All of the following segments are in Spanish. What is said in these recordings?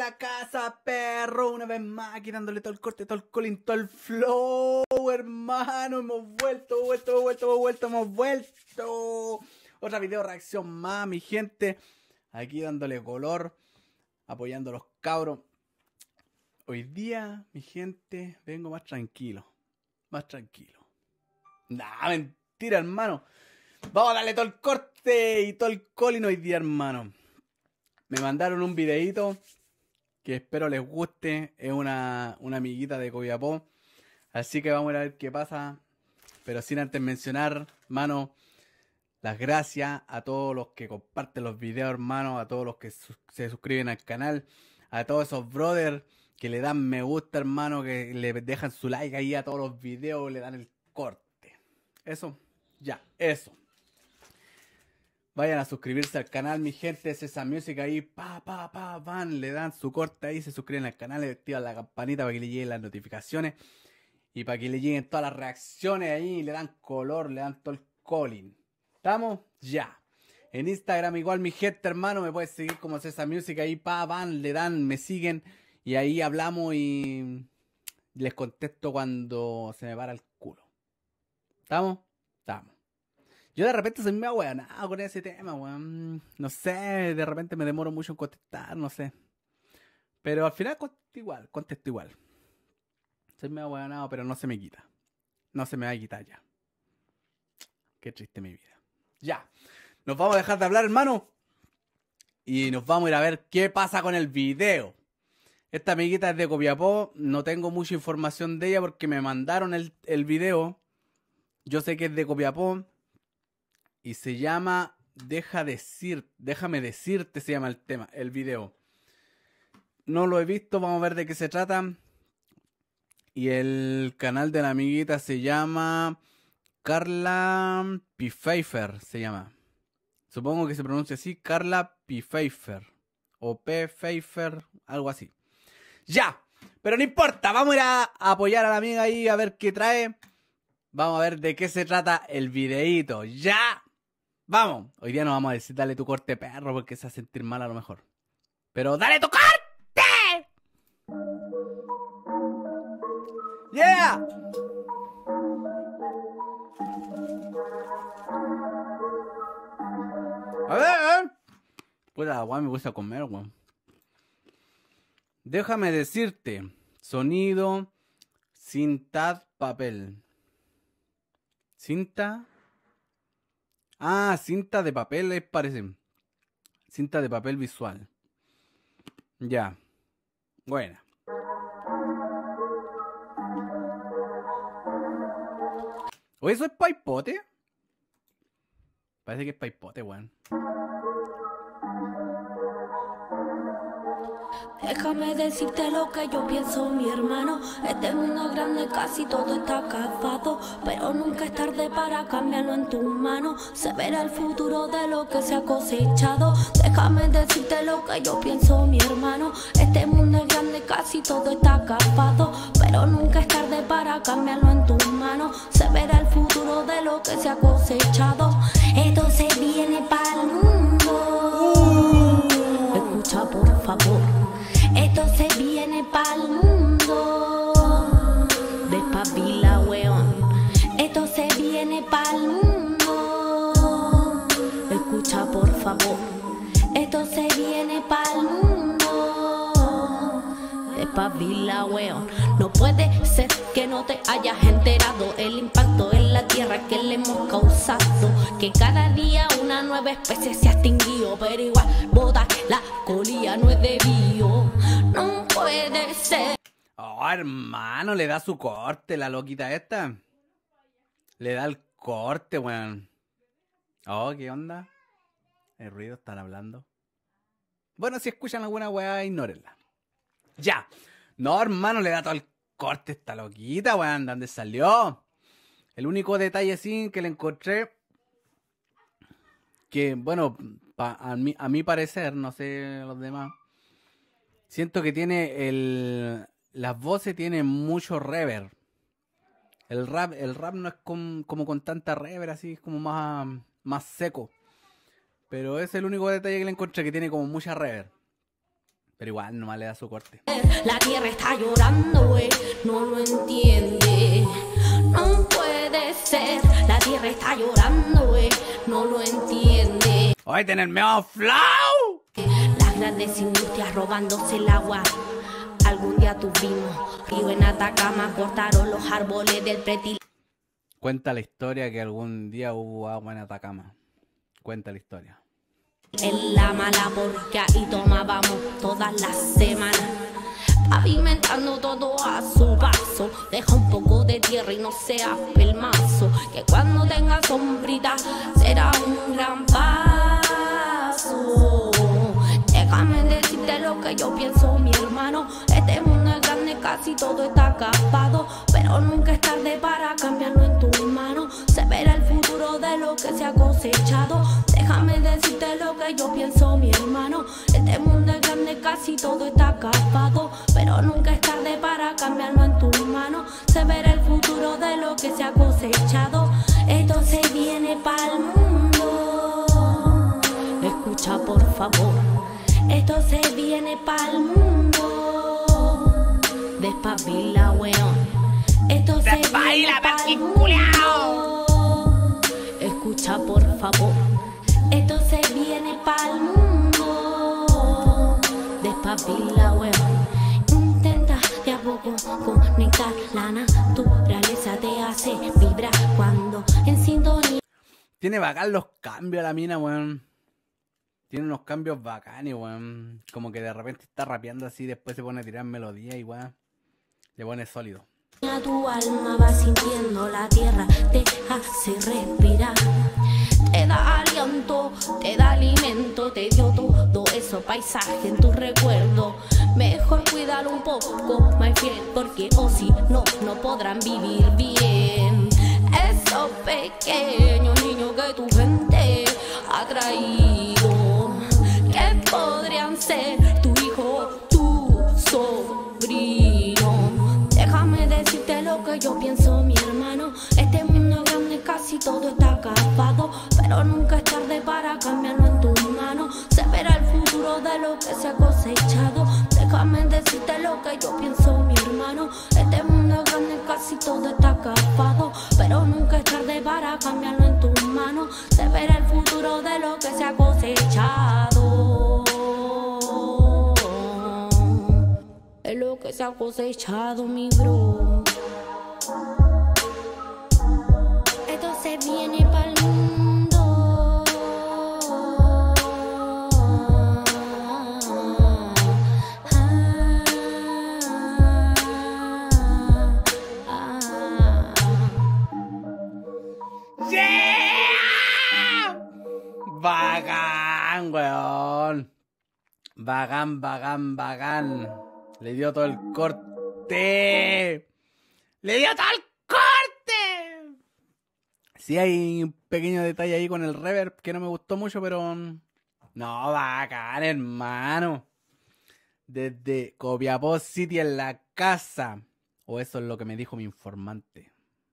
la casa, perro. Una vez más aquí dándole todo el corte, todo el colín, todo el flow, hermano. Hemos vuelto. Otra video reacción más, mi gente. Aquí dándole color, apoyando a los cabros. Hoy día, mi gente, vengo más tranquilo. Nah, mentira, hermano. Vamos a darle todo el corte y todo el colín hoy día, hermano. Me mandaron un videito que espero les guste. Es una amiguita de Copiapó. Así que vamos a ver qué pasa. Pero sin antes mencionar, hermano, las gracias a todos los que comparten los videos, hermano. A todos los que se suscriben al canal. A todos esos brothers que le dan me gusta, hermano. Que le dejan su like ahí a todos los videos. Le dan el corte. Eso, ya, eso. Vayan a suscribirse al canal, mi gente. Es esa música ahí. Van, le dan su corte ahí. Se suscriben al canal. Le activan la campanita para que le lleguen las notificaciones. Y para que le lleguen todas las reacciones ahí. Le dan color, le dan todo el calling. ¿Estamos? Ya. En Instagram igual, mi gente, hermano. Me puedes seguir como es esa música ahí. Van, le dan, me siguen. Y ahí hablamos y les contesto cuando se me para el culo. ¿Estamos? Estamos. Yo de repente soy medio weonado con ese tema, weón. No sé, de repente me demoro mucho en contestar, no sé. Pero al final contesto igual. Soy medio weonado, pero no se me quita. No se me va a quitar ya. Qué triste mi vida. Ya. Nos vamos a dejar de hablar, hermano. Y nos vamos a ir a ver qué pasa con el video. Esta amiguita es de Copiapó. No tengo mucha información de ella porque me mandaron el video. Yo sé que es de Copiapó. Y se llama Déjame decirte, se llama el tema, el video. No lo he visto, vamos a ver de qué se trata. Y el canal de la amiguita se llama Carla Pfeiffer, se llama. Supongo que se pronuncia así, Carla Pfeiffer. O P. Pfeiffer, algo así. ¡Ya! Pero no importa, vamos a ir a apoyar a la amiga ahí a ver qué trae. Vamos a ver de qué se trata el videíto. ¡Ya! Vamos, hoy día no vamos a decir dale tu corte, perro, porque se va a sentir mal a lo mejor. Pero ¡dale tu corte! ¡Yeah! A ver. Puta, weón, me gusta comer, weón. Déjame decirte. Sonido. Cinta, papel. Cinta. Ah, cinta de papel, parece. Cinta de papel visual. Ya. Buena. ¿O eso es paipote? Parece que es paipote, weón. Déjame decirte lo que yo pienso, mi hermano. Este mundo es grande, casi todo está acabado, pero nunca es tarde para cambiarlo en tus manos. Se verá el futuro de lo que se ha cosechado. Déjame decirte lo que yo pienso, mi hermano. Este mundo es grande, casi todo está acabado, pero nunca es tarde para cambiarlo en tus manos. Se verá el futuro de lo que se ha cosechado. Esto se viene para el mundo. Escucha, por favor. Esto se viene pa'l mundo. Despabila, weón. Esto se viene pa'l mundo. Escucha, por favor. Esto se viene pa'l mundo. Despabila, weón. No puede ser que no te hayas enterado el impacto en la tierra que le hemos causado. Que cada día una nueva especie se ha extinguido, pero igual botar la colilla no es debido. No puede ser. Oh, hermano, le da su corte la loquita esta. Le da el corte, weón. Oh, ¿qué onda? El ruido, están hablando. Bueno, si escuchan alguna weá, ignórenla. Ya. No, hermano, le da todo el corte a esta loquita, weón. ¿De dónde salió? El único detalle sí que le encontré, que, bueno, a mi parecer, no sé los demás, siento que tiene las voces tienen mucho reverb. El rap no es como con tanta reverb, así, es como más seco. Pero es el único detalle que le encontré, que tiene como mucha reverb. Pero igual nomás le da su corte. La tierra está llorando, no lo entiende. No puede ser, la tierra está llorando, no lo entiende. ¡Hoy tener medio flow! Las grandes industrias robándose el agua. Algún día tuvimos río en Atacama, cortaron los árboles del pretil. Cuenta la historia que algún día hubo agua en Atacama. Cuenta la historia. En la mala porca y tomábamos todas las semanas, pavimentando todo a su paso. Deja un poco de tierra y no seas pelmazo, que cuando tenga sombrita será un gran paso. Déjame decirte lo que yo pienso, mi hermano. Este mundo es grande, casi todo está acabado, pero nunca es tarde para cambiarlo en tus manos. Se verá el futuro de lo que se ha cosechado. Déjame decirte lo que yo pienso, mi hermano. Este mundo es grande, casi todo está acabado, pero nunca es tarde para cambiarlo en tus manos. Se verá el futuro de lo que se ha cosechado. Esto se viene pa'l mundo. Escucha por favor. Esto se viene pa'l mundo. Despabila, weón. Esto se viene pa'l mundo. Escucha por favor. Esto se viene pa'l mundo. Despabila, weón. Intenta de a poco conectar. La naturaleza te hace vibrar cuando en sintonía. Tiene bacán los cambios la mina, weón. Tiene unos cambios bacanes, weón. Como que de repente está rapeando así, después se pone a tirar melodía y weón, le pone sólido. Tu alma va sintiendo la tierra, te hace respirar, te da aliento, te da alimento, te dio todo eso paisaje en tu recuerdo. Mejor cuidarlo un poco, my friend, porque o si no, no podrán vivir bien. Esos pequeños niños que tu gente ha traído, que podrían ser tu hijo, tu sobrino. Déjame decirte lo que yo pienso, mi hermano. Este mundo grande, casi todo está acabado, pero nunca es tarde para cambiarlo en tus manos. Se verá el futuro de lo que se ha cosechado. Déjame decirte lo que yo pienso, mi hermano. Este mundo grande, casi todo está acabado, pero nunca es tarde para cambiarlo en tus manos. Se verá el futuro de lo que se ha cosechado. Es lo que se ha cosechado, mi bro. Esto se viene pa'l mundo. ¡Yeah! Bacán, weón. Bacán, bacán, bacán. Le dio todo el corte. ¡Le dio todo el corte! Sí, hay un pequeño detalle ahí con el reverb que no me gustó mucho, pero... No, bacán, hermano. Desde Copiapó City en la casa. O eso es lo que me dijo mi informante.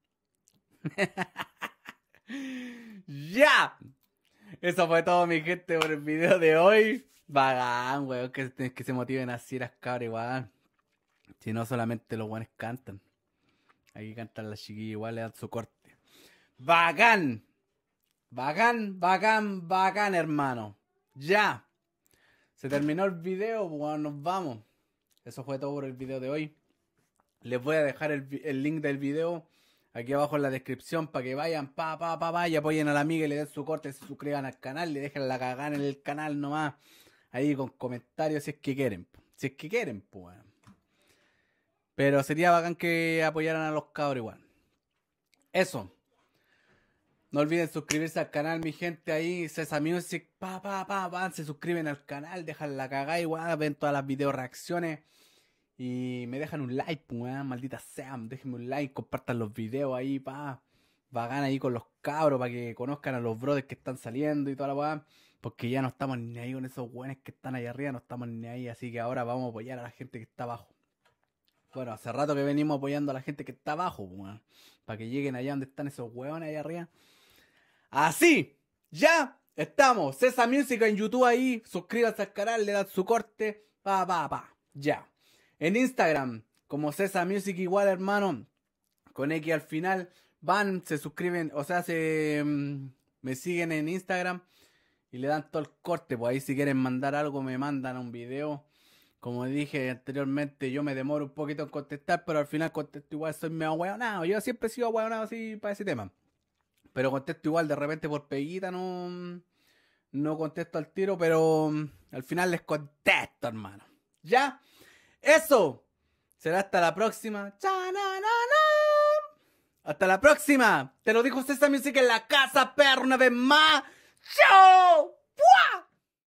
¡Ya! Eso fue todo, mi gente, por el video de hoy. Bacán, weón, que se motiven así las cabras igual. Si no, solamente los buenos cantan. Aquí cantan las chiquillas igual, le dan su corte. Bacán. Bacán, bacán, bacán, hermano. Ya. Se terminó el video, pues nos vamos. Eso fue todo por el video de hoy. Les voy a dejar el link del video aquí abajo en la descripción para que vayan y apoyen a la amiga y le den su corte, se suscriban al canal, le dejen la cagada en el canal nomás. Ahí con comentarios si es que quieren. Si es que quieren, pues. Pero sería bacán que apoyaran a los cabros igual. Eso. No olviden suscribirse al canal, mi gente, ahí, Cesa Music, van, se suscriben al canal, dejan la cagada igual, ven todas las video reacciones y me dejan un like, pues, maldita sea, déjenme un like, compartan los videos ahí, bacán ahí con los cabros para que conozcan a los brothers que están saliendo y toda la weá, porque ya no estamos ni ahí con esos weones que están ahí arriba, no estamos ni ahí, así que ahora vamos a apoyar a la gente que está abajo. Bueno, hace rato que venimos apoyando a la gente que está abajo, pues, para que lleguen allá donde están esos weones ahí arriba. Así, ya estamos. Cesa Music en YouTube ahí. Suscríbanse al canal, le dan su corte Ya. En Instagram, como Cesa Music igual, hermano, con X al final, van, se suscriben, o sea, me siguen en Instagram y le dan todo el corte. Pues ahí si quieren mandar algo, me mandan un video. Como dije anteriormente, yo me demoro un poquito en contestar, pero al final contesto igual, soy medio ahueonado. Yo siempre he sido ahueonado así para ese tema. Pero contesto igual, de repente por peguita no contesto al tiro, pero al final les contesto, hermano. ¿Ya? Eso. Será hasta la próxima. Hasta la próxima. Te lo dijo Cesa Music en la casa, perro, una vez más. ¡Chao! ¡Pua!